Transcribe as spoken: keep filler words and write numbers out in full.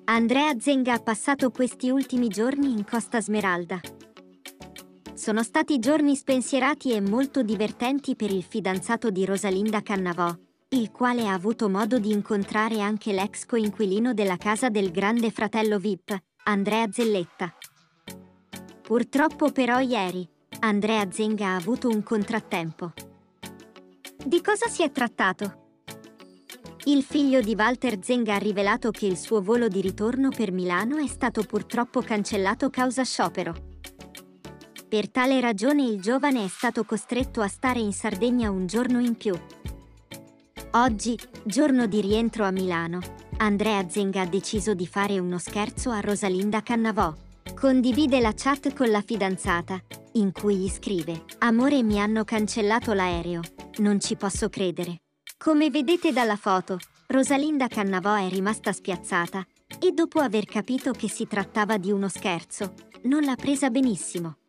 Andrea Zenga ha passato questi ultimi giorni in Costa Smeralda. Sono stati giorni spensierati e molto divertenti per il fidanzato di Rosalinda Cannavò, il quale ha avuto modo di incontrare anche l'ex coinquilino della casa del grande fratello V I P, Andrea Zelletta. Purtroppo però ieri, Andrea Zenga ha avuto un contrattempo. Di cosa si è trattato? Il figlio di Walter Zenga ha rivelato che il suo volo di ritorno per Milano è stato purtroppo cancellato causa sciopero. Per tale ragione il giovane è stato costretto a stare in Sardegna un giorno in più. Oggi, giorno di rientro a Milano, Andrea Zenga ha deciso di fare uno scherzo a Rosalinda Cannavò. Condivide la chat con la fidanzata, in cui gli scrive: "Amore, mi hanno cancellato l'aereo, non ci posso credere". Come vedete dalla foto, Rosalinda Cannavò è rimasta spiazzata e dopo aver capito che si trattava di uno scherzo, non l'ha presa benissimo.